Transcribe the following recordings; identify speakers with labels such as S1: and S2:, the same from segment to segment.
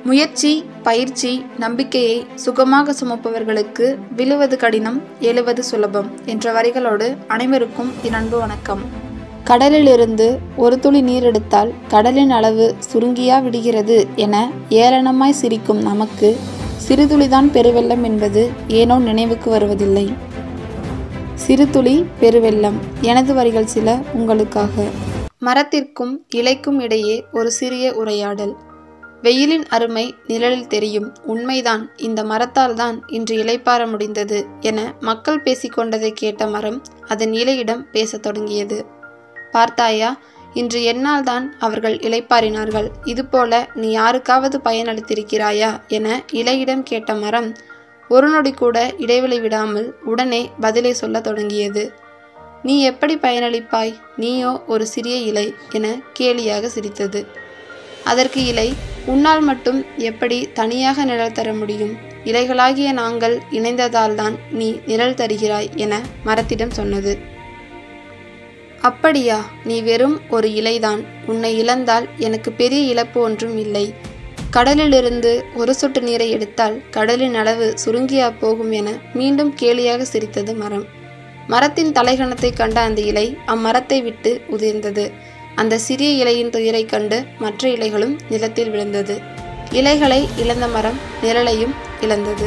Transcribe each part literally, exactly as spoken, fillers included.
S1: முயற்சி, பயிற்சி, நம்பிக்கையை சுகமாக சுமப்பவர்களுக்கு விழுவது கடினம், எழுவது சுலபம் என்ற வரிகளோடு அனைவருக்கும் என் அன்பு வணக்கம். கடலிலிருந்து ஒரு துளி நீர் எடுத்தால் கடலின் அளவு சுருங்கியா விடுகிறது என ஏளனமாய் சிரிக்கும் நமக்கு சிறுதுளிதான் பெருவெள்ளம் என்பது ஏனோ நினைவுக்கு வருவதில்லை. சிறுதுளி பெருவெள்ளம். எனது வரிகள் சில உங்களுக்காக. மரத்திற்கும் இலைக்கும் இடையே ஒரு சிறிய உரையாடல். வெயிலின் அருமை நிழலில் தெரியும். உண்மைதான், இந்த மரத்தால் தான் இன்று இலைப்பார முடிந்தது என மக்கள் பேசிக்கொண்டதை கேட்ட மரம் அதன் இலையிடம் பேசத் தொடங்கியது. பார்த்தாயா, இன்று என்னால் தான் அவர்கள் இலைப்பாரினார்கள். இதுபோல நீ யாருக்காவது பயனளித்திருக்கிறாயா என இலையிடம் கேட்ட மரம் ஒரு நொடி கூட இடைவெளி விடாமல் உடனே பதிலை சொல்ல தொடங்கியது. நீ எப்படி பயனளிப்பாய்? நீயோ ஒரு சிறிய இலை என கேலியாக சிரித்தது. அதற்கு இலை, உன்னால் மட்டும் எப்படி தனியாக நிழல் தர முடியும்? இலைகளாகிய நாங்கள் இணைந்ததால்தான் நீ நிழல் தருகிறாய் என மரத்திடம் சொன்னது. அப்படியா? நீ வெறும் ஒரு இலைதான். உன்னை இழந்தால் எனக்கு பெரிய இழப்பு ஒன்றும் இல்லை. கடலிலிருந்து ஒரு சொட்டு நீரை எடுத்தால் கடலின் அளவு சுருங்கியா போகும் என மீண்டும் கேலியாக சிரித்தது மரம். மரத்தின் தலைகணத்தை கண்ட அந்த இலை அம்மரத்தை விட்டு உதிர்ந்தது. அந்த சிறிய இலையின் துயரை கண்டு மற்ற இலைகளும் நிலத்தில் விழுந்தது. இலைகளை இழந்த மரம் நிழலையும் இழந்தது.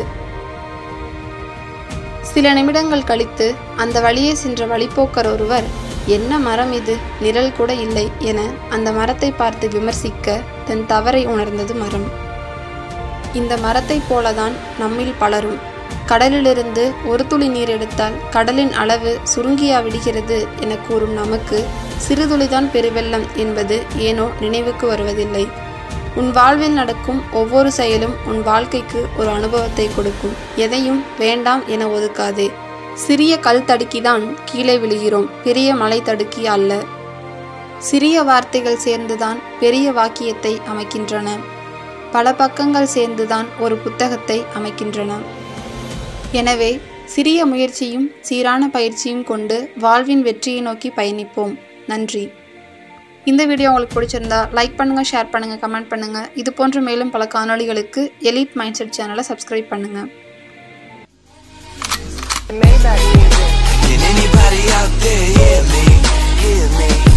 S1: சில நிமிடங்கள் கழித்து அந்த வழியே சென்ற வழிப்போக்கர் ஒருவர், என்ன மரம் இது, நிழல் கூட இல்லை என அந்த மரத்தை பார்த்து விமர்சிக்க தன் தவறை உணர்ந்தது மரம். இந்த மரத்தை போலதான் நம்மில் பலரும். கடலிலிருந்து ஒரு துளி நீர் எடுத்தால் கடலின் அளவு சுருங்கியா விடுகிறது என கூறும் நமக்கு சிறுதுளிதான் பெருவெள்ளம் என்பது ஏனோ நினைவுக்கு வருவதில்லை. உன் வாழ்வில் நடக்கும் ஒவ்வொரு செயலும் உன் வாழ்க்கைக்கு ஒரு அனுபவத்தை கொடுக்கும். எதையும் வேண்டாம் என ஒதுக்காதே. சிறிய கல் தடுக்கிதான் கீழே விழுகிறோம், பெரிய மலை தடுக்கி அல்ல. சிறிய வார்த்தைகள் சேர்ந்துதான் பெரிய வாக்கியத்தை அமைக்கின்றன. பல பக்கங்கள் சேர்ந்துதான் ஒரு புத்தகத்தை அமைக்கின்றன. எனவே சிறிய முயற்சியும் சீரான பயிற்சியும் கொண்டு வாழ்வின் வெற்றியை நோக்கி பயணிப்போம். நன்றி. இந்த வீடியோ உங்களுக்கு பிடிச்சிருந்தா லைக் பண்ணுங்க, ஷேர் பண்ணுங்க, கமெண்ட் பண்ணுங்க. இது போன்ற மேலும் பல காணொளிகளுக்கு எலிட் மைண்ட் செட் சேனலை சப்ஸ்கிரைப் பண்ணுங்க. Can anybody out there hear me? Hear me?